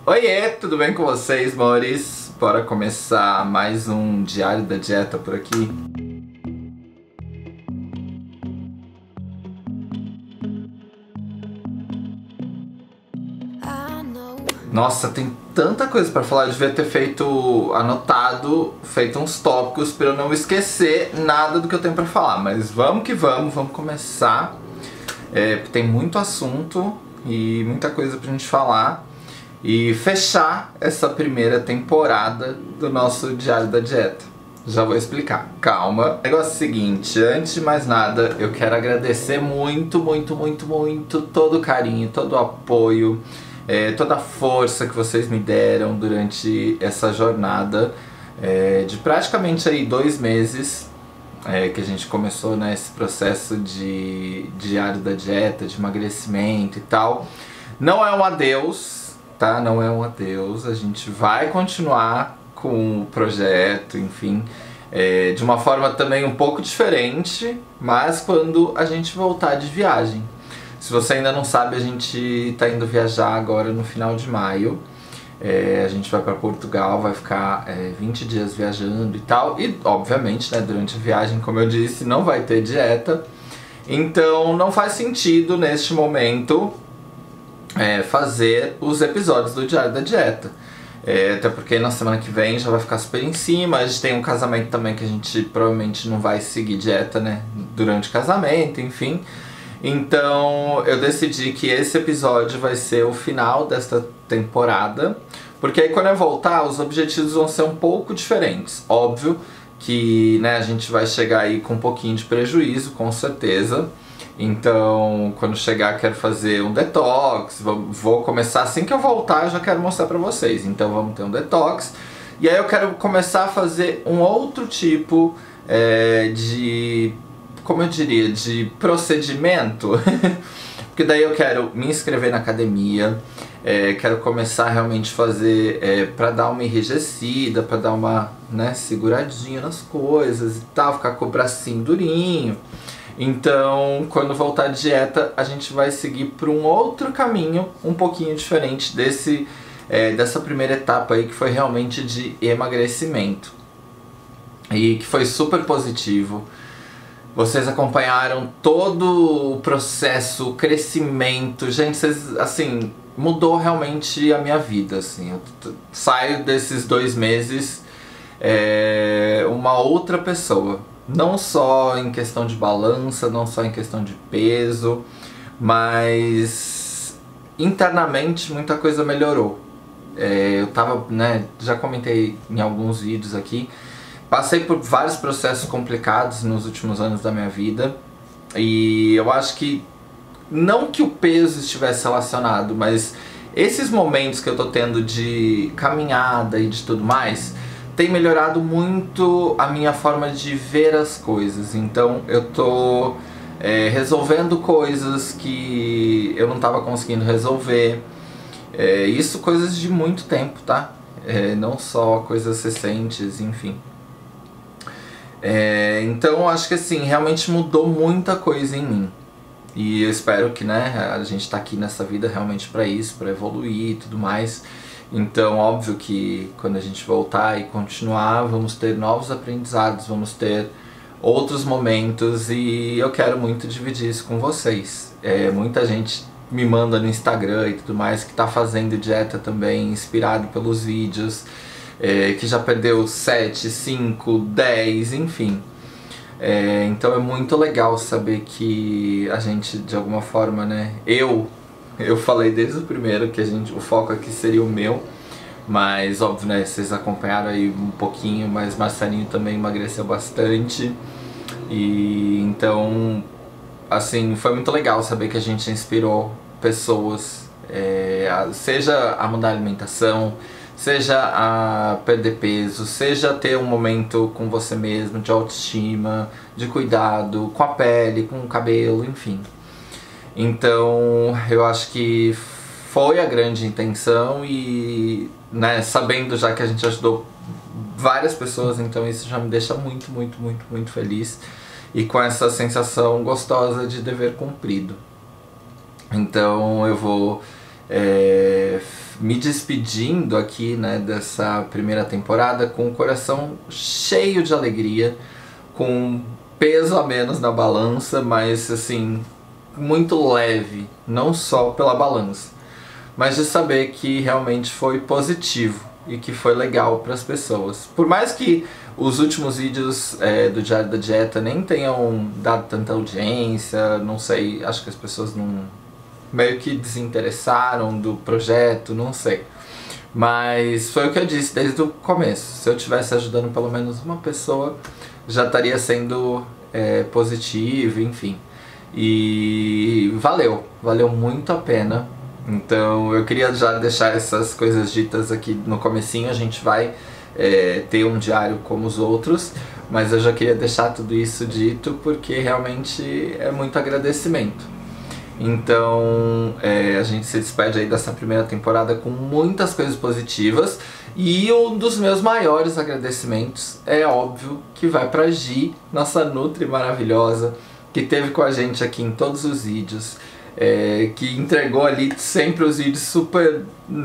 Oiê, tudo bem com vocês, amores? Bora começar mais um Diário da Dieta por aqui. Nossa, tem tanta coisa pra falar, eu devia ter anotado, feito uns tópicos pra eu não esquecer nada do que eu tenho pra falar. Mas vamos que vamos começar. Tem muito assunto e muita coisa pra gente falar. E fechar essa primeira temporada do nosso Diário da Dieta. Já vou explicar, calma. O negócio é o seguinte, antes de mais nada, eu quero agradecer muito todo o carinho, todo o apoio, toda a força que vocês me deram durante essa jornada de praticamente aí 2 meses que a gente começou nesse processo de Diário da Dieta, de emagrecimento e tal. Não é um adeus, tá? Não é um adeus, a gente vai continuar com o projeto, enfim, de uma forma também um pouco diferente, mas quando a gente voltar de viagem. Se você ainda não sabe, a gente tá indo viajar agora no final de maio. A gente vai para Portugal, vai ficar 20 dias viajando e tal. E, obviamente, né, durante a viagem, como eu disse, não vai ter dieta. Então, não faz sentido, neste momento, fazer os episódios do Diário da Dieta. Até porque na semana que vem já vai ficar super em cima. A gente tem um casamento também que a gente provavelmente não vai seguir dieta, né, durante o casamento, enfim. Então eu decidi que esse episódio vai ser o final desta temporada, porque aí quando eu voltar os objetivos vão ser um pouco diferentes. Óbvio que, né, a gente vai chegar aí com um pouquinho de prejuízo, com certeza. Então quando chegar quero fazer um detox, vou começar assim que eu voltar, eu já quero mostrar pra vocês. Então vamos ter um detox, e aí eu quero começar a fazer um outro tipo de... como eu diria, de procedimento. Porque daí eu quero me inscrever na academia, quero começar realmente a fazer pra dar uma enrijecida, pra dar uma, né, seguradinha nas coisas e tal, ficar com o bracinho durinho. Então, quando voltar de dieta, a gente vai seguir por um outro caminho, um pouquinho diferente dessa primeira etapa aí, que foi realmente de emagrecimento. E que foi super positivo. Vocês acompanharam todo o processo, o crescimento. Gente, vocês, assim, mudou realmente a minha vida, assim. Eu saio desses 2 meses uma outra pessoa. Não só em questão de balança, não só em questão de peso, mas internamente muita coisa melhorou. Eu tava, né, já comentei em alguns vídeos aqui, passei por vários processos complicados nos últimos anos da minha vida, e eu acho que, não que o peso estivesse relacionado, mas esses momentos que eu tô tendo de caminhada e de tudo mais, tem melhorado muito a minha forma de ver as coisas. Então eu tô resolvendo coisas que eu não tava conseguindo resolver. Isso coisas de muito tempo, tá? Não só coisas recentes, enfim. Então eu acho que assim, realmente mudou muita coisa em mim. E eu espero que, né, a gente tá aqui nessa vida realmente pra isso, pra evoluir e tudo mais. Então óbvio que quando a gente voltar e continuar, vamos ter novos aprendizados, vamos ter outros momentos, e eu quero muito dividir isso com vocês. Muita gente me manda no Instagram e tudo mais que tá fazendo dieta também, inspirado pelos vídeos, que já perdeu 7, 5, 10, enfim. Então é muito legal saber que a gente, de alguma forma, né, eu falei desde o primeiro que o foco aqui seria o meu, mas óbvio, né, vocês acompanharam aí um pouquinho, mas Marcelinho também emagreceu bastante, e então, assim, foi muito legal saber que a gente inspirou pessoas, seja a mudar a alimentação, seja a perder peso, seja ter um momento com você mesmo, de autoestima, de cuidado, com a pele, com o cabelo, enfim. Então eu acho que foi a grande intenção, e, né, sabendo já que a gente ajudou várias pessoas, então isso já me deixa muito feliz, e com essa sensação gostosa de dever cumprido. Então eu vou me despedindo aqui, né, dessa primeira temporada com o coração cheio de alegria, com peso a menos na balança, mas assim, muito leve, não só pela balança, mas de saber que realmente foi positivo e que foi legal para as pessoas. Por mais que os últimos vídeos do Diário da Dieta nem tenham dado tanta audiência, não sei, acho que as pessoas não meio que desinteressaram do projeto, não sei. Mas foi o que eu disse desde o começo. Se eu estivesse ajudando pelo menos uma pessoa, já estaria sendo positivo, enfim. E valeu muito a pena. Então eu queria já deixar essas coisas ditas aqui no comecinho. A gente vai ter um diário como os outros, mas eu já queria deixar tudo isso dito porque realmente é muito agradecimento. Então a gente se despede aí dessa primeira temporada com muitas coisas positivas, e um dos meus maiores agradecimentos é óbvio que vai pra Gi, nossa Nutri maravilhosa, que esteve com a gente aqui em todos os vídeos, que entregou ali sempre os vídeos super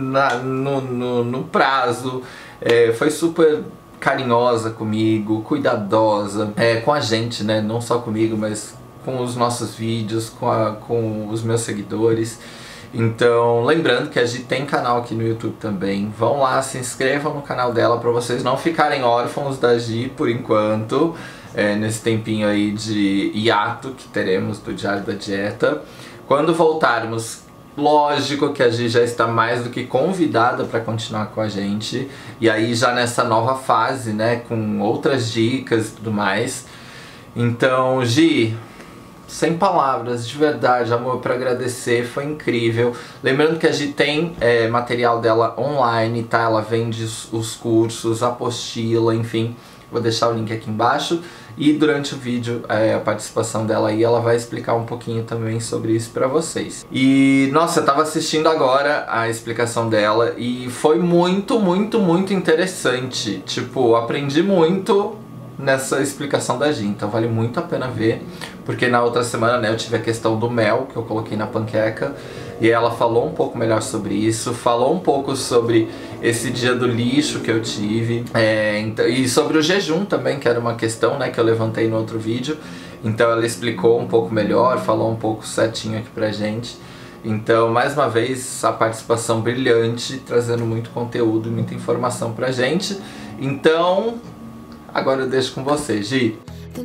no prazo, foi super carinhosa comigo, cuidadosa, com a gente, né? Não só comigo, mas com os nossos vídeos, com os meus seguidores. Então, lembrando que a Gi tem canal aqui no YouTube também. Vão lá, se inscrevam no canal dela para vocês não ficarem órfãos da Gi por enquanto, nesse tempinho aí de hiato que teremos do Diário da Dieta. Quando voltarmos, lógico que a Gi já está mais do que convidada para continuar com a gente. E aí já nessa nova fase, né, com outras dicas e tudo mais. Então, Gi, sem palavras, de verdade, amor, para agradecer, foi incrível. Lembrando que a Gi tem material dela online, tá? Ela vende os cursos, a apostila, enfim. Vou deixar o link aqui embaixo. E durante o vídeo, a participação dela aí, ela vai explicar um pouquinho também sobre isso pra vocês. E, nossa, eu tava assistindo agora a explicação dela e foi muito, muito, muito interessante. Tipo, aprendi muito nessa explicação da Gi, então vale muito a pena ver, porque na outra semana, né, eu tive a questão do mel que eu coloquei na panqueca e ela falou um pouco melhor sobre isso, falou um pouco sobre esse dia do lixo que eu tive, e sobre o jejum também, que era uma questão, né, que eu levantei no outro vídeo. Então ela explicou um pouco melhor, falou um pouco certinho aqui pra gente. Então, mais uma vez, a participação brilhante, trazendo muito conteúdo e muita informação pra gente. Então, agora eu deixo com você, Gi.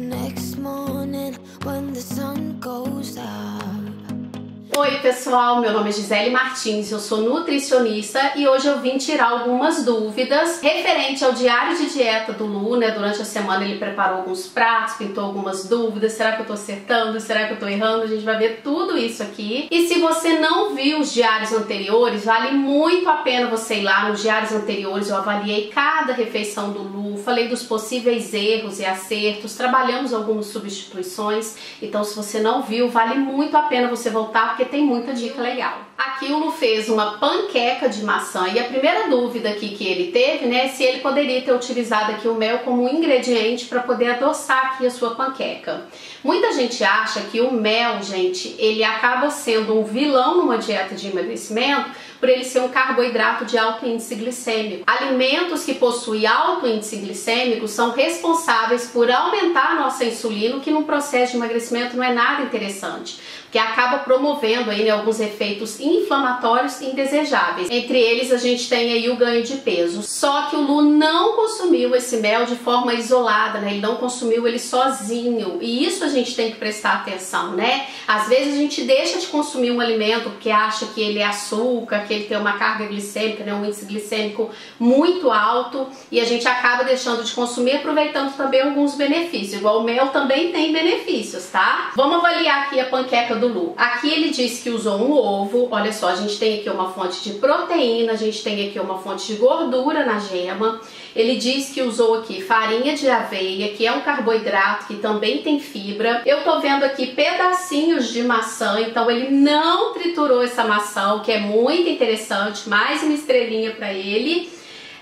Oi pessoal, meu nome é Gisele Martins, eu sou nutricionista e hoje eu vim tirar algumas dúvidas referente ao diário de dieta do Lu, né? Durante a semana ele preparou alguns pratos, pintou algumas dúvidas, será que eu tô acertando, será que eu tô errando? A gente vai ver tudo isso aqui. E se você não viu os diários anteriores, vale muito a pena você ir lá nos diários anteriores. Eu avaliei cada refeição do Lu, falei dos possíveis erros e acertos, trabalhamos algumas substituições. Então se você não viu, vale muito a pena você voltar, porque tem muita dica legal. Aqui o Lu fez uma panqueca de maçã e a primeira dúvida aqui que ele teve, né, se ele poderia ter utilizado aqui o mel como ingrediente para poder adoçar aqui a sua panqueca. Muita gente acha que o mel, gente, ele acaba sendo um vilão numa dieta de emagrecimento por ele ser um carboidrato de alto índice glicêmico. Alimentos que possuem alto índice glicêmico são responsáveis por aumentar a nossa insulina, o que num processo de emagrecimento não é nada interessante, que acaba promovendo aí, né, alguns efeitos inflamatórios indesejáveis. Entre eles a gente tem aí o ganho de peso. Só que o Lu não consumiu esse mel de forma isolada, né? Ele não consumiu ele sozinho. E isso a gente tem que prestar atenção, né? Às vezes a gente deixa de consumir um alimento porque acha que ele é açúcar, que ele tem uma carga glicêmica, né, um índice glicêmico muito alto, e a gente acaba deixando de consumir, aproveitando também alguns benefícios. Igual o mel também tem benefícios, tá? Vamos avaliar aqui a panqueca do Lu. Aqui ele disse que usou um ovo. Olha só, a gente tem aqui uma fonte de proteína, a gente tem aqui uma fonte de gordura na gema. Ele diz que usou aqui farinha de aveia, que é um carboidrato que também tem fibra. Eu tô vendo aqui pedacinhos de maçã, então ele não triturou essa maçã, o que é muito interessante. Mais uma estrelinha para ele.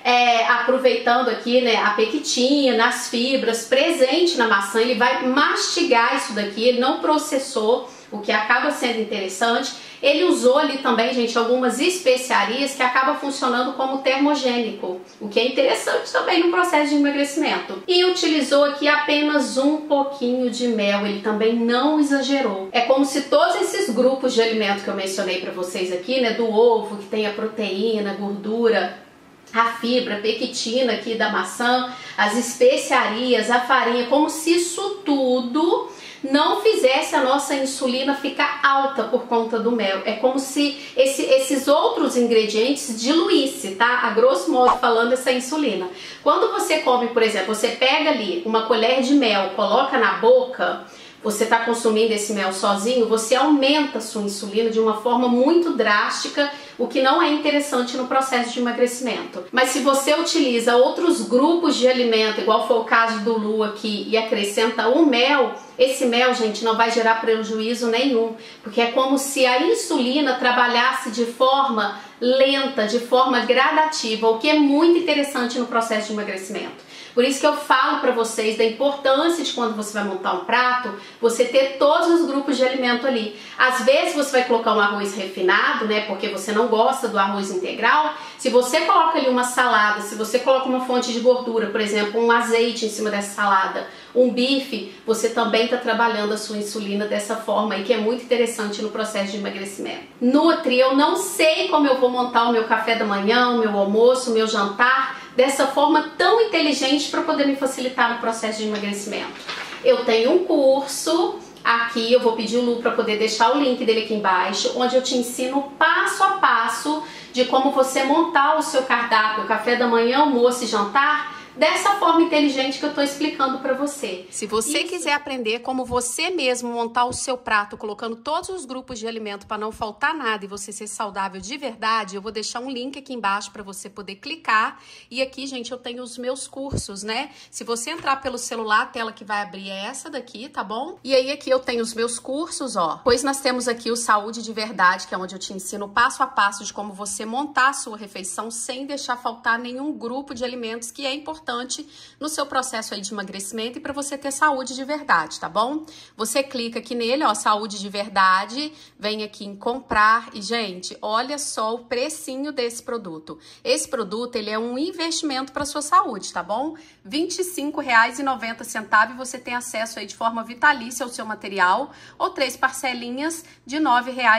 Aproveitando aqui, né, a pectina, as fibras presente na maçã, ele vai mastigar isso daqui, ele não processou, o que acaba sendo interessante. Ele usou ali também, gente, algumas especiarias que acabam funcionando como termogênico, o que é interessante também no processo de emagrecimento. E utilizou aqui apenas um pouquinho de mel, ele também não exagerou. É como se todos esses grupos de alimento que eu mencionei para vocês aqui, né, do ovo, que tem a proteína, a gordura, a fibra, a pectina aqui da maçã, as especiarias, a farinha, como se isso tudo não fizesse a nossa insulina ficar alta por conta do mel. É como se esses outros ingredientes diluíssem, tá? A grosso modo falando, essa insulina. Quando você come, por exemplo, você pega ali uma colher de mel, coloca na boca, você está consumindo esse mel sozinho, você aumenta a sua insulina de uma forma muito drástica, o que não é interessante no processo de emagrecimento. Mas se você utiliza outros grupos de alimento, igual foi o caso do Lu aqui, e acrescenta o mel, esse mel, gente, não vai gerar prejuízo nenhum, porque é como se a insulina trabalhasse de forma lenta, de forma gradativa, o que é muito interessante no processo de emagrecimento. Por isso que eu falo para vocês da importância de quando você vai montar um prato, você ter todos os grupos de alimento ali. Às vezes você vai colocar um arroz refinado, né, porque você não gosta do arroz integral. Se você coloca ali uma salada, se você coloca uma fonte de gordura, por exemplo, um azeite em cima dessa salada, um bife, você também está trabalhando a sua insulina dessa forma aí, que é muito interessante no processo de emagrecimento. Nutri, eu não sei como eu vou montar o meu café da manhã, o meu almoço, o meu jantar, dessa forma tão inteligente para poder me facilitar no processo de emagrecimento. Eu tenho um curso aqui, eu vou pedir o Lu para poder deixar o link dele aqui embaixo, onde eu te ensino passo a passo de como você montar o seu cardápio, café da manhã, almoço e jantar, dessa forma inteligente que eu estou explicando para você. Se você quiser aprender como você mesmo montar o seu prato, colocando todos os grupos de alimento para não faltar nada e você ser saudável de verdade, eu vou deixar um link aqui embaixo para você poder clicar. E aqui, gente, eu tenho os meus cursos, né? Se você entrar pelo celular, a tela que vai abrir é essa daqui, tá bom? E aí aqui eu tenho os meus cursos, ó. Pois nós temos aqui o Saúde de Verdade, que é onde eu te ensino passo a passo de como você montar a sua refeição sem deixar faltar nenhum grupo de alimentos, que é importante no seu processo aí de emagrecimento e para você ter saúde de verdade, tá bom? Você clica aqui nele, ó, Saúde de Verdade, vem aqui em comprar e, gente, olha só o precinho desse produto. Esse produto, ele é um investimento para sua saúde, tá bom? R$ 25,90 e você tem acesso aí de forma vitalícia ao seu material, ou 3 parcelinhas de R$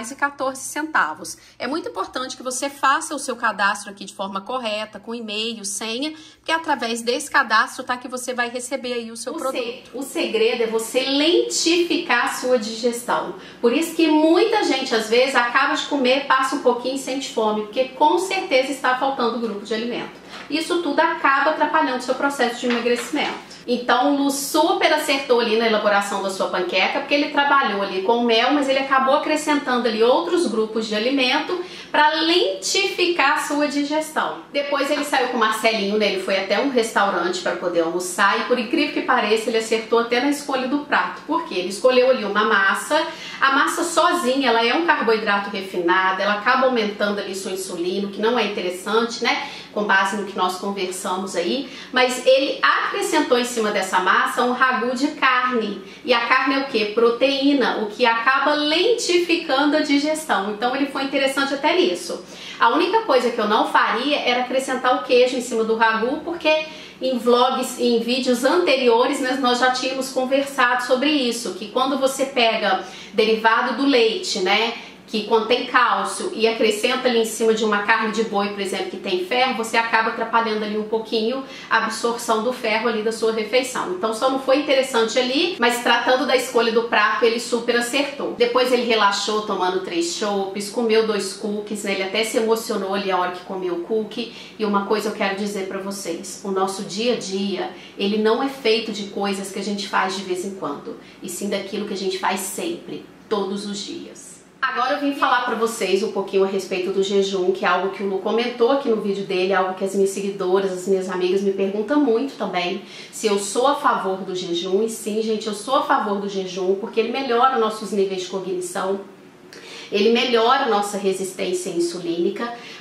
9,14. É muito importante que você faça o seu cadastro aqui de forma correta, com e-mail, senha, porque através desse cadastro, tá, que você vai receber aí o seu produto. O segredo é você lentificar a sua digestão. Por isso que muita gente, às vezes, acaba de comer, passa um pouquinho e sente fome, porque com certeza está faltando grupo de alimento. Isso tudo acaba atrapalhando o seu processo de emagrecimento. Então o Lu super acertou ali na elaboração da sua panqueca, porque ele trabalhou ali com mel, mas ele acabou acrescentando ali outros grupos de alimento para lentificar a sua digestão. Depois ele saiu com o Marcelinho, né? Ele foi até um restaurante para poder almoçar e, por incrível que pareça, ele acertou até na escolha do prato. Por quê? Ele escolheu ali uma massa. A massa sozinha, ela é um carboidrato refinado, ela acaba aumentando ali sua insulina, o que não é interessante, né? Com base no que nós conversamos aí, mas ele acrescentou em cima dessa massa um ragu de carne, e a carne é o que? Proteína, o que acaba lentificando a digestão. Então ele foi interessante até nisso. A única coisa que eu não faria era acrescentar o queijo em cima do ragu, porque em vlogs, em vídeos anteriores, né, nós já tínhamos conversado sobre isso, que quando você pega derivado do leite, né, que contém cálcio e acrescenta ali em cima de uma carne de boi, por exemplo, que tem ferro, você acaba atrapalhando ali um pouquinho a absorção do ferro ali da sua refeição. Então só não foi interessante ali, mas tratando da escolha do prato, ele super acertou. Depois ele relaxou tomando 3 chopes, comeu 2 cookies, né? Ele até se emocionou ali a hora que comeu o cookie. E uma coisa eu quero dizer pra vocês, o nosso dia a dia, ele não é feito de coisas que a gente faz de vez em quando, e sim daquilo que a gente faz sempre, todos os dias. Agora eu vim falar pra vocês um pouquinho a respeito do jejum, que é algo que o Lu comentou aqui no vídeo dele, algo que as minhas seguidoras, as minhas amigas me perguntam muito também, se eu sou a favor do jejum. E sim, gente, eu sou a favor do jejum, porque ele melhora nossos níveis de cognição, ele melhora a nossa resistência insulínica,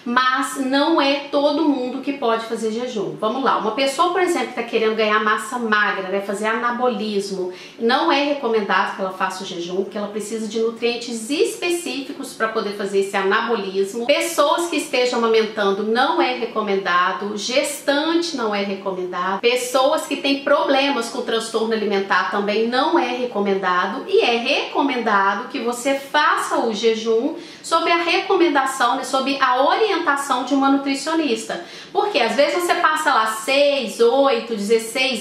mas não é todo mundo que pode fazer jejum. Vamos lá, uma pessoa, por exemplo, que está querendo ganhar massa magra, né, fazer anabolismo, não é recomendado que ela faça o jejum, porque ela precisa de nutrientes específicos para poder fazer esse anabolismo. Pessoas que estejam amamentando não é recomendado, gestante não é recomendado, pessoas que têm problemas com transtorno alimentar também não é recomendado, e é recomendado que você faça o jejum sob a recomendação, né, sob a orientação de uma nutricionista. Porque às vezes você passa lá 6, 8, 16,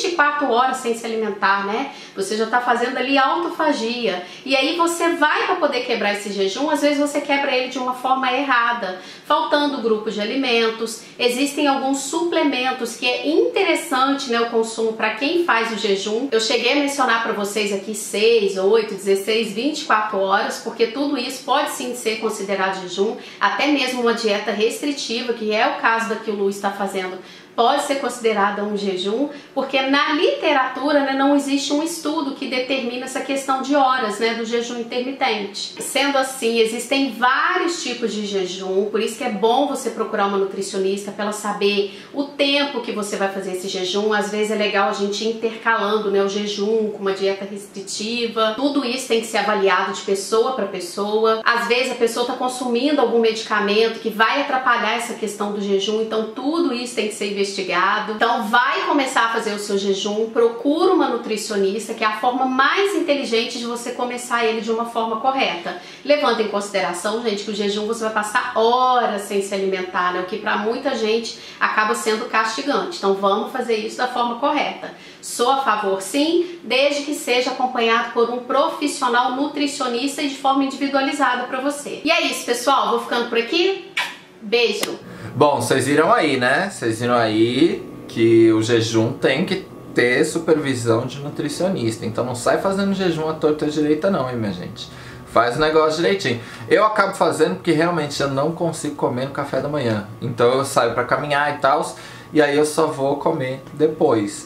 24 horas sem se alimentar, né? Você já tá fazendo ali autofagia. E aí você vai para poder quebrar esse jejum, às vezes você quebra ele de uma forma errada, faltando grupo de alimentos. Existem alguns suplementos que é interessante, né, o consumo para quem faz o jejum. Eu cheguei a mencionar para vocês aqui 6, 8, 16, 24 horas, porque tudo isso pode sim ser considerado jejum, até mesmo uma dieta restritiva, que é o caso da que o Lu está fazendo, pode ser considerada um jejum, porque na literatura, né, não existe um estudo que determina essa questão de horas, né, do jejum intermitente. Sendo assim, existem vários tipos de jejum, por isso que é bom você procurar uma nutricionista para ela saber o tempo que você vai fazer esse jejum. Às vezes é legal a gente ir intercalando, né, o jejum com uma dieta restritiva. Tudo isso tem que ser avaliado de pessoa para pessoa. Às vezes a pessoa está consumindo algum medicamento que vai atrapalhar essa questão do jejum, então tudo isso tem que ser investigado. Então vai começar a fazer o seu jejum, procura uma nutricionista, que é a forma mais inteligente de você começar ele de uma forma correta. Levando em consideração, gente, que o jejum você vai passar horas sem se alimentar, né? O que para muita gente acaba sendo castigante. Então vamos fazer isso da forma correta. Sou a favor sim, desde que seja acompanhado por um profissional nutricionista e de forma individualizada para você. E é isso, pessoal, vou ficando por aqui. Beijo! Bom, vocês viram aí, né? Vocês viram aí que o jejum tem que ter supervisão de nutricionista. Então não sai fazendo jejum à torta e direita não, hein, minha gente? Faz o negócio direitinho. Eu acabo fazendo porque realmente eu não consigo comer no café da manhã. Então eu saio pra caminhar e tal, e aí eu só vou comer depois.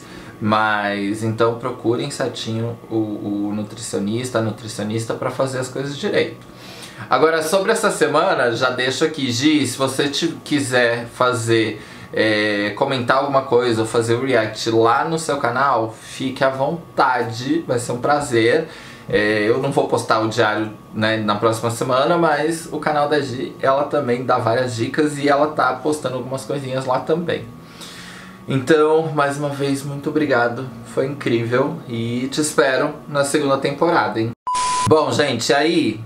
Mas então procurem certinho o nutricionista, a nutricionista para fazer as coisas direito. Agora, sobre essa semana, já deixo aqui, Gi, se você quiser fazer, comentar alguma coisa ou fazer o react lá no seu canal, fique à vontade, vai ser um prazer. Eu não vou postar o diário, né, na próxima semana, mas o canal da Gi, ela também dá várias dicas e ela tá postando algumas coisinhas lá também. Então, mais uma vez, muito obrigado, foi incrível e te espero na segunda temporada, hein? Bom, gente, aí,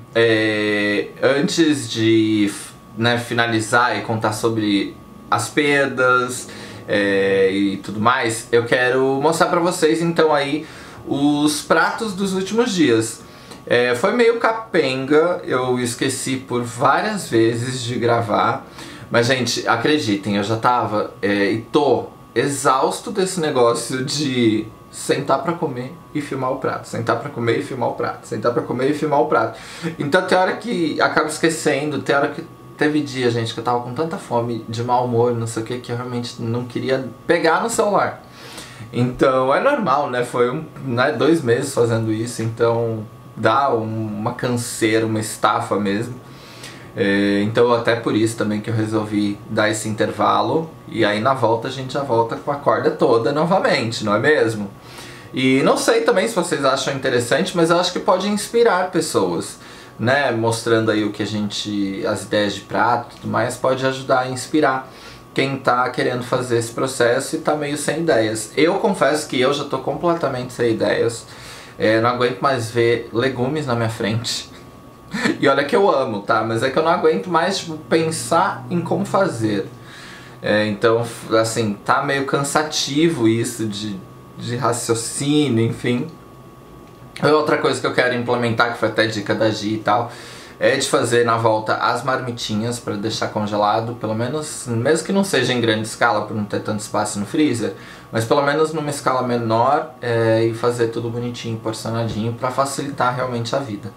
antes de, né, finalizar e contar sobre as perdas e tudo mais, eu quero mostrar pra vocês, então, aí, os pratos dos últimos dias. Foi meio capenga, eu esqueci por várias vezes de gravar, mas, gente, acreditem, eu já tava e tô exausto desse negócio de sentar pra comer e filmar o prato, sentar pra comer e filmar o prato, sentar pra comer e filmar o prato. Então tem hora que acabo esquecendo, tem hora que teve dia, gente, que eu tava com tanta fome, de mau humor, não sei o que eu realmente não queria pegar no celular. Então é normal, né, foi 2 meses fazendo isso, então dá uma canseira, uma estafa mesmo. Então até por isso também que eu resolvi dar esse intervalo, e aí na volta a gente já volta com a corda toda novamente, não é mesmo? E não sei também se vocês acham interessante, mas eu acho que pode inspirar pessoas, né? Mostrando aí o que as ideias de prato e tudo mais, pode ajudar a inspirar quem tá querendo fazer esse processo e tá meio sem ideias. Eu confesso que eu já tô completamente sem ideias, não aguento mais ver legumes na minha frente. E olha que eu amo, tá? Mas é que eu não aguento mais, tipo, pensar em como fazer. Então, assim, tá meio cansativo isso de raciocínio, enfim. Outra coisa que eu quero implementar, que foi até dica da Gi e tal, é de fazer na volta as marmitinhas para deixar congelado, pelo menos, mesmo que não seja em grande escala, por não ter tanto espaço no freezer, mas pelo menos numa escala menor, e fazer tudo bonitinho, porcionadinho, para facilitar realmente a vida.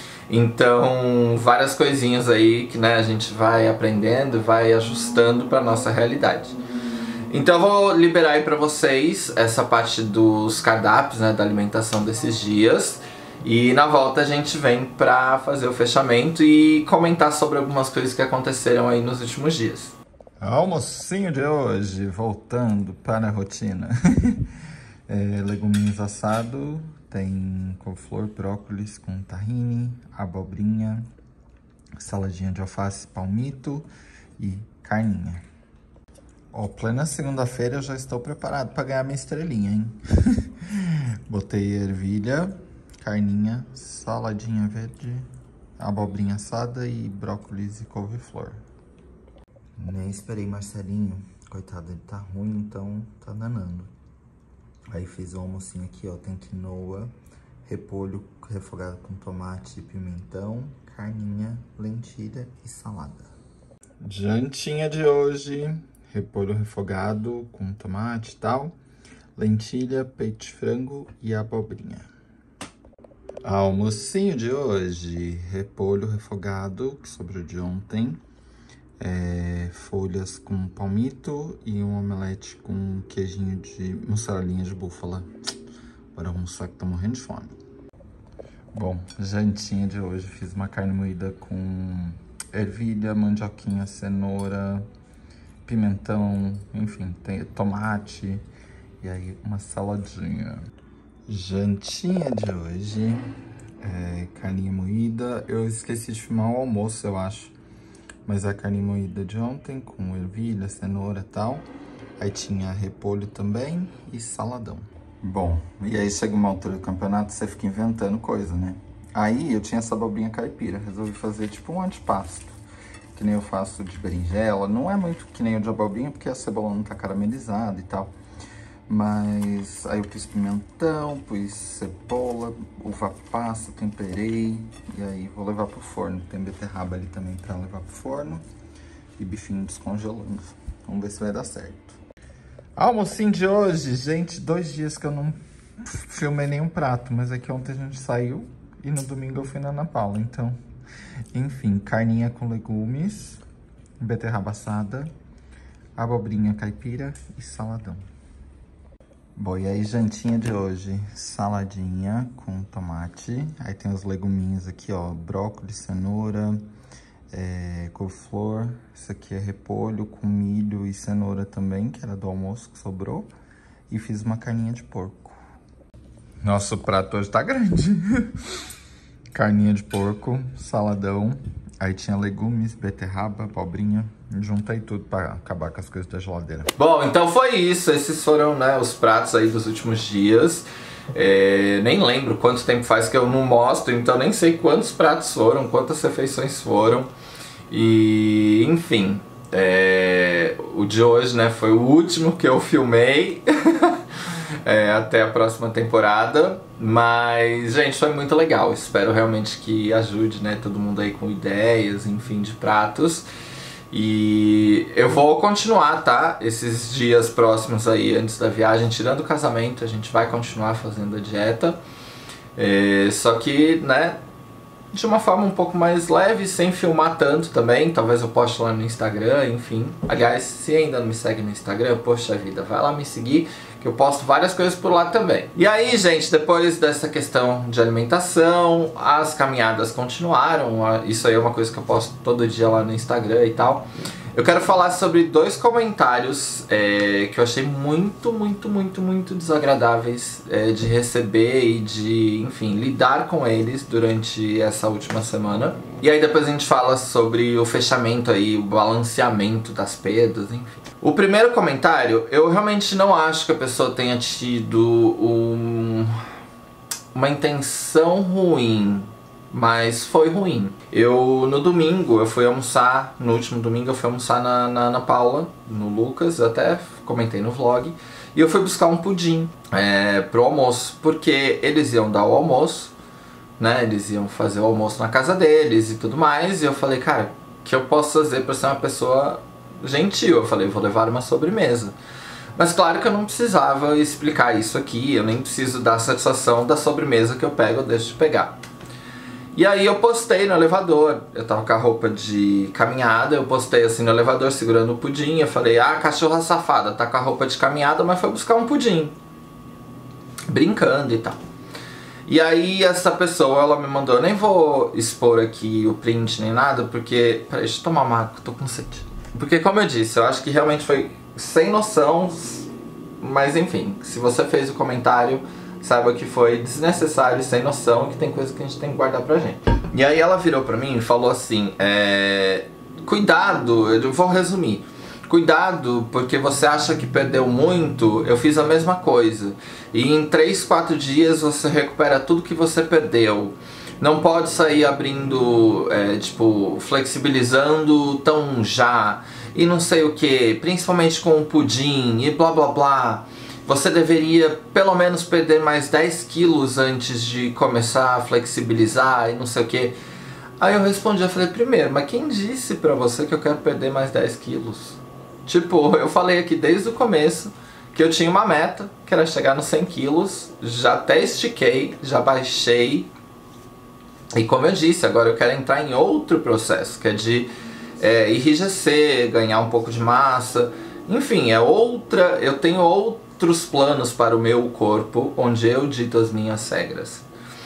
Então, várias coisinhas aí que, né, a gente vai aprendendo, vai ajustando para nossa realidade. Então eu vou liberar aí pra vocês essa parte dos cardápios, né, da alimentação desses dias. E na volta a gente vem pra fazer o fechamento e comentar sobre algumas coisas que aconteceram aí nos últimos dias. Almocinho de hoje, voltando para a rotina. Leguminhos assado, tem couve-flor, brócolis com tahine, abobrinha, saladinha de alface, palmito e carninha. Ó, plena segunda-feira eu já estou preparado para ganhar minha estrelinha, hein? Botei ervilha, carninha, saladinha verde, abobrinha assada e brócolis e couve-flor. Nem esperei Marcelinho, coitado, ele tá ruim, então tá danando. Aí fiz o almocinho aqui, ó, tem quinoa, repolho refogado com tomate e pimentão, carninha, lentilha e salada. Jantinha de hoje, repolho refogado com tomate e tal, lentilha, peito de frango e abobrinha. Almocinho de hoje, repolho refogado, que sobrou de ontem, folhas com palmito e um omelete com queijinho de mussarelinha de búfala. Bora almoçar que tô morrendo de fome. Bom, jantinha de hoje, fiz uma carne moída com ervilha, mandioquinha, cenoura, pimentão, enfim, tem tomate e aí uma saladinha. Jantinha de hoje, carninha moída. Eu esqueci de filmar o almoço, eu acho. Mas a carne moída de ontem, com ervilha, cenoura e tal. Aí tinha repolho também e saladão. Bom, e aí chega uma altura do campeonato, você fica inventando coisa, né? Aí eu tinha essa abobrinha caipira, resolvi fazer tipo um antipasto. Que nem eu faço de berinjela. Não é muito que nem o de abobrinha, porque a cebola não tá caramelizada e tal. Mas aí eu pus pimentão, pus cebola, uva passa, temperei. E aí vou levar pro forno. Tem beterraba ali também pra levar pro forno. E bifinho descongelando. Vamos ver se vai dar certo. Almocinho de hoje, gente, 2 dias que eu não filmei nenhum prato. Mas é que ontem a gente saiu e no domingo eu fui na Ana Paula, então... Enfim, carninha com legumes, beterraba assada, abobrinha caipira e saladão. Bom, e aí jantinha de hoje, saladinha com tomate. Aí tem os leguminhos aqui, ó, brócolis, cenoura, couve-flor. Isso aqui é repolho com milho e cenoura também, que era do almoço que sobrou. E fiz uma carninha de porco. Nossa, o prato hoje tá grande. Carninha de porco, saladão. Aí tinha legumes, beterraba, abobrinha. Juntei tudo pra acabar com as coisas da geladeira. Bom, então foi isso. Esses foram, né, os pratos aí dos últimos dias. Nem lembro quanto tempo faz que eu não mostro, então nem sei quantos pratos foram, quantas refeições foram. E, enfim, o de hoje, né, foi o último que eu filmei. Até a próxima temporada. Mas, gente, foi muito legal. Espero realmente que ajude, né, todo mundo aí com ideias, enfim, de pratos. E eu vou continuar, tá? Esses dias próximos aí, antes da viagem, tirando o casamento, a gente vai continuar fazendo a dieta. Só que, né, de uma forma um pouco mais leve, sem filmar tanto também. Talvez eu poste lá no Instagram, enfim. Aliás, se ainda não me segue no Instagram, poxa vida, vai lá me seguir, que eu posto várias coisas por lá também. E aí, gente, depois dessa questão de alimentação, as caminhadas continuaram. Isso aí é uma coisa que eu posto todo dia lá no Instagram e tal. Eu quero falar sobre 2 comentários que eu achei muito desagradáveis de receber e de, enfim, lidar com eles durante essa última semana. E aí depois a gente fala sobre o fechamento aí, o balanceamento das perdas, enfim. O primeiro comentário, eu realmente não acho que a pessoa tenha tido uma intenção ruim, mas foi ruim. No domingo, eu fui almoçar, no último domingo eu fui almoçar na Ana Paula, no Lucas, eu até comentei no vlog, e eu fui buscar um pudim pro almoço, porque eles iam dar o almoço, né, eles iam fazer o almoço na casa deles e tudo mais, e eu falei, cara, o que eu posso fazer pra ser uma pessoa gentil? Eu falei, vou levar uma sobremesa. Mas claro que eu não precisava explicar isso aqui, eu nem preciso dar satisfação da sobremesa que eu pego ou deixo de pegar. E aí eu postei no elevador, eu tava com a roupa de caminhada, eu postei assim no elevador segurando o pudim, eu falei, ah, cachorra safada, tá com a roupa de caminhada, mas foi buscar um pudim. Brincando e tal. E aí essa pessoa, ela me mandou, eu nem vou expor aqui o print nem nada, porque... Peraí, deixa eu tomar uma água, tô com sede. Porque como eu disse, eu acho que realmente foi sem noção, mas enfim, se você fez o comentário, saiba que foi desnecessário e sem noção, que tem coisa que a gente tem que guardar pra gente. E aí ela virou pra mim e falou assim, cuidado, eu vou resumir. Cuidado, porque você acha que perdeu muito, eu fiz a mesma coisa. E em 3, 4 dias você recupera tudo que você perdeu. Não pode sair abrindo, tipo, flexibilizando tão já. E não sei o que, principalmente com o pudim e blá blá blá. Você deveria pelo menos perder mais 10 quilos antes de começar a flexibilizar e não sei o que. Aí eu respondi, eu falei, primeiro, mas quem disse pra você que eu quero perder mais 10 quilos? Tipo, eu falei aqui desde o começo que eu tinha uma meta, que era chegar nos 100 quilos, já até estiquei, já baixei. E como eu disse, agora eu quero entrar em outro processo, que é de enrijecer, ganhar um pouco de massa. Enfim, eu tenho outros planos para o meu corpo, onde eu dito as minhas regras.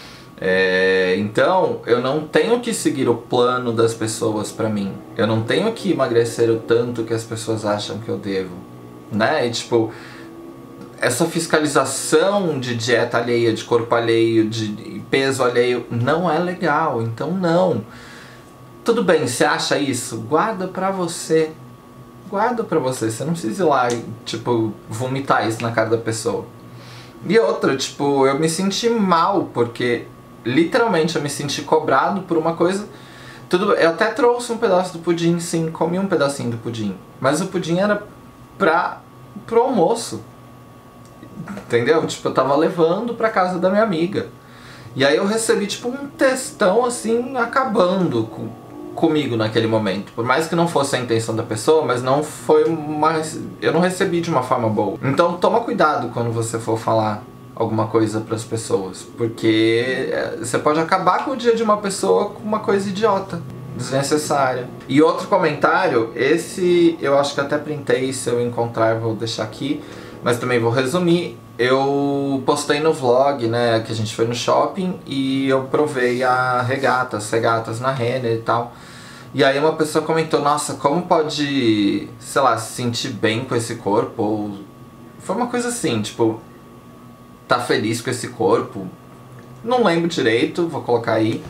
Então, eu não tenho que seguir o plano das pessoas pra mim. Eu não tenho que emagrecer o tanto que as pessoas acham que eu devo, né? E tipo, essa fiscalização de dieta alheia, de corpo alheio, de peso alheio, não é legal. Então não. Tudo bem, você acha isso? Guarda pra você. Guarda pra você. Você não precisa ir lá e, tipo, vomitar isso na cara da pessoa. E outra, tipo, eu me senti mal, porque... literalmente eu me senti cobrado por uma coisa. Eu até trouxe um pedaço do pudim, sim, comi um pedacinho do pudim. Mas o pudim era pro almoço. Entendeu? Tipo, eu tava levando pra casa da minha amiga. E aí eu recebi tipo um textão assim, acabando comigo naquele momento. Por mais que não fosse a intenção da pessoa, mas não foi eu não recebi de uma forma boa. Então toma cuidado quando você for falar alguma coisa para as pessoas, porque você pode acabar com o dia de uma pessoa com uma coisa idiota, desnecessária. E outro comentário, esse eu acho que até printei, se eu encontrar eu vou deixar aqui, mas também vou resumir. Eu postei no vlog, né, que a gente foi no shopping e eu provei as regatas na Renner e tal. E aí uma pessoa comentou, nossa, como pode, sei lá, se sentir bem com esse corpo? Ou... foi uma coisa assim, tipo... tá feliz com esse corpo, não lembro direito, vou colocar aí.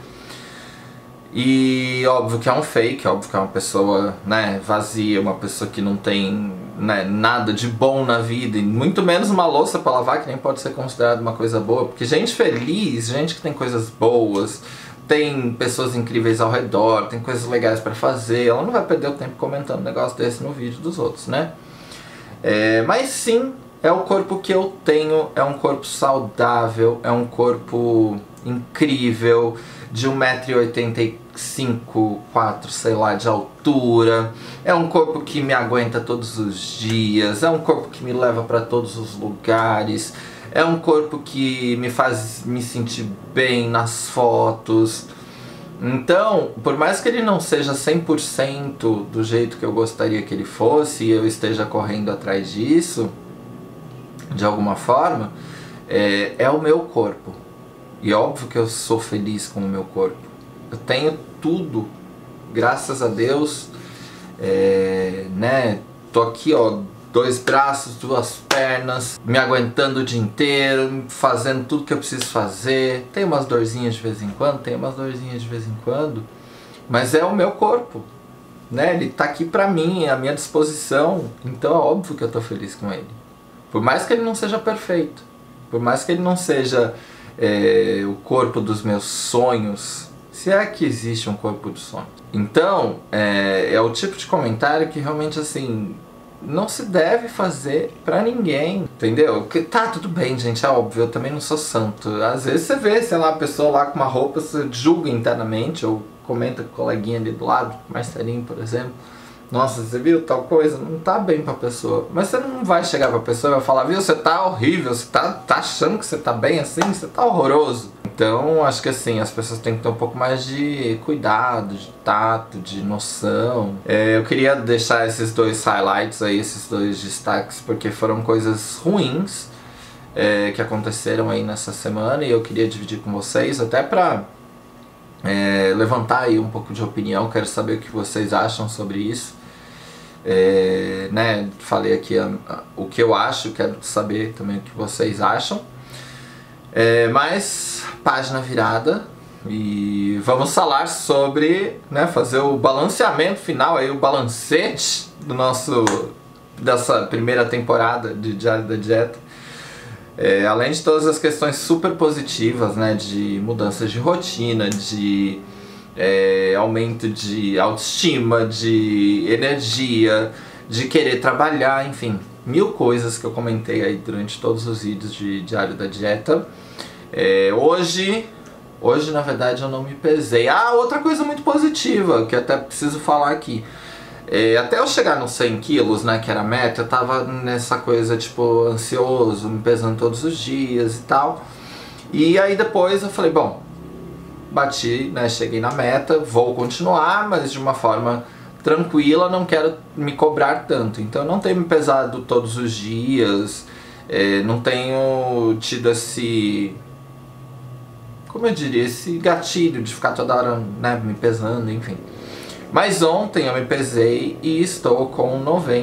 E óbvio que é um fake, óbvio que é uma pessoa, né, vazia, uma pessoa que não tem, né, nada de bom na vida, e muito menos uma louça pra lavar, que nem pode ser considerada uma coisa boa, porque gente feliz, gente que tem coisas boas, tem pessoas incríveis ao redor, tem coisas legais pra fazer, ela não vai perder o tempo comentando um negócio desse no vídeo dos outros, né? Mas sim, é o corpo que eu tenho, é um corpo saudável, é um corpo incrível, de 1,85 m, 4, sei lá, de altura. É um corpo que me aguenta todos os dias, é um corpo que me leva para todos os lugares, é um corpo que me faz me sentir bem nas fotos. Então, por mais que ele não seja 100% do jeito que eu gostaria que ele fosse, e eu esteja correndo atrás disso, de alguma forma, é o meu corpo. E óbvio que eu sou feliz com o meu corpo. Eu tenho tudo, graças a Deus, né? Tô aqui, ó, 2 braços, 2 pernas, me aguentando o dia inteiro, fazendo tudo que eu preciso fazer. Tem umas dorzinhas de vez em quando, mas é o meu corpo, né? Ele tá aqui pra mim, à minha disposição, então é óbvio que eu tô feliz com ele. Por mais que ele não seja perfeito, por mais que ele não seja o corpo dos meus sonhos, se é que existe um corpo de sonho. Então, é o tipo de comentário que realmente, assim, não se deve fazer pra ninguém, entendeu? Porque tá, tudo bem, gente, é óbvio, eu também não sou santo. Às vezes você vê, sei lá, a pessoa lá com uma roupa, você julga internamente, ou comenta com o coleguinha ali do lado, Marcelinho, por exemplo. Nossa, você viu tal coisa? Não tá bem pra pessoa. Mas você não vai chegar pra pessoa e vai falar, viu, você tá horrível, você tá achando que você tá bem assim? Você tá horroroso. Então, acho que assim, as pessoas têm que ter um pouco mais de cuidado, de tato, de noção. Eu queria deixar esses 2 highlights aí, esses 2 destaques, porque foram coisas ruins. que aconteceram aí nessa semana e eu queria dividir com vocês, até pra levantar aí um pouco de opinião. Quero saber o que vocês acham sobre isso. Né, falei aqui o que eu acho, quero saber também o que vocês acham. Mas página virada e vamos falar sobre, né, fazer o balanceamento final aí, o balancete dessa primeira temporada de Diário da Dieta. Além de todas as questões super positivas, né, de mudanças de rotina, de aumento de autoestima, de energia, de querer trabalhar, enfim, mil coisas que eu comentei aí durante todos os vídeos de Diário da Dieta. Hoje na verdade eu não me pesei. Outra coisa muito positiva que até preciso falar aqui. Até eu chegar nos 100 quilos, né, que era a meta, eu tava nessa coisa tipo ansioso, me pesando todos os dias e tal. E aí depois eu falei, bom, bati, né, cheguei na meta, vou continuar, mas de uma forma tranquila, não quero me cobrar tanto. Então eu não tenho me pesado todos os dias, não tenho tido esse, como eu diria, esse gatilho de ficar toda hora, né, me pesando, enfim. Mas ontem eu me pesei e estou com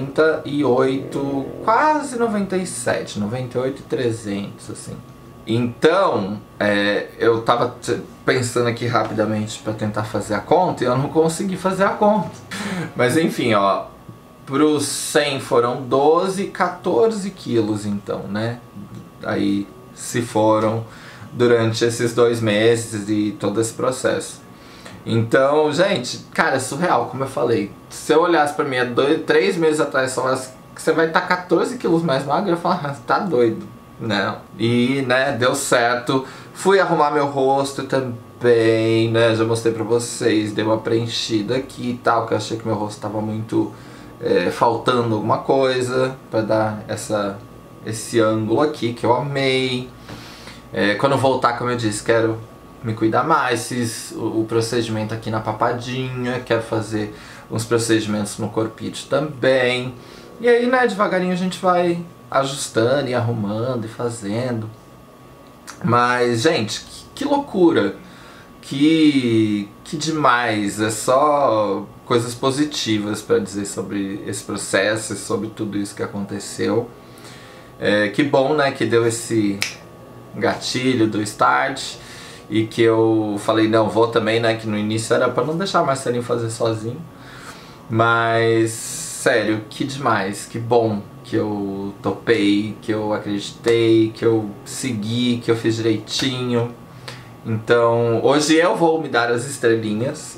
98, quase 97, 98,300, assim. Então, eu tava pensando aqui rapidamente para tentar fazer a conta e eu não consegui fazer a conta. Mas enfim, ó, pros 100 foram 12, 14 quilos então, né? Aí se foram durante esses 2 meses e todo esse processo. Então, gente, cara, é surreal, como eu falei. Se eu olhasse pra mim há 3 meses atrás e falasse que você vai estar 14 quilos mais magro, eu falaria, tá doido. Não. E, né, deu certo. Fui arrumar meu rosto também, né, já mostrei pra vocês, dei uma preenchida aqui e tal, que eu achei que meu rosto tava muito faltando alguma coisa pra dar esse ângulo aqui que eu amei. Quando eu voltar, como eu disse, quero me cuidar mais, fiz o procedimento aqui na papadinha, quero fazer uns procedimentos no corpite também. E aí, né, devagarinho a gente vai ajustando e arrumando e fazendo. Mas, gente, que loucura, que demais, é só coisas positivas para dizer sobre esse processo e sobre tudo isso que aconteceu. Que bom, né, que deu esse gatilho do start e que eu falei, não, vou também, né, que no início era para não deixar a Marcelinho fazer sozinho. Mas, sério, que demais, que bom que eu topei, que eu acreditei, que eu segui, que eu fiz direitinho. Então, hoje eu vou me dar as estrelinhas.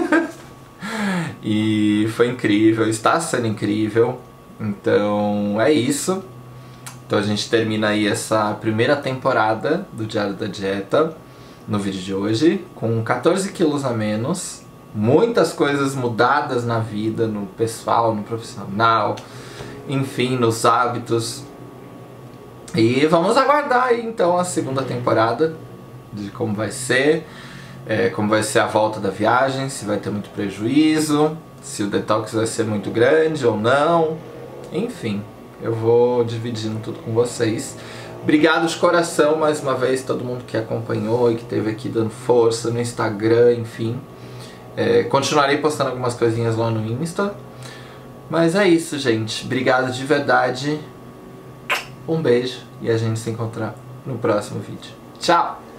E foi incrível, está sendo incrível. Então, é isso. Então a gente termina aí essa primeira temporada do Diário da Dieta no vídeo de hoje, com 14 quilos a menos. Muitas coisas mudadas na vida, no pessoal, no profissional, enfim, nos hábitos. E vamos aguardar aí então a segunda temporada, de como vai ser a volta da viagem, se vai ter muito prejuízo, se o detox vai ser muito grande ou não. Enfim, eu vou dividindo tudo com vocês. Obrigado de coração mais uma vez todo mundo que acompanhou e que esteve aqui dando força no Instagram, enfim. Continuarei postando algumas coisinhas lá no Insta. Mas é isso, gente. Obrigado de verdade. Um beijo e a gente se encontra no próximo vídeo. Tchau!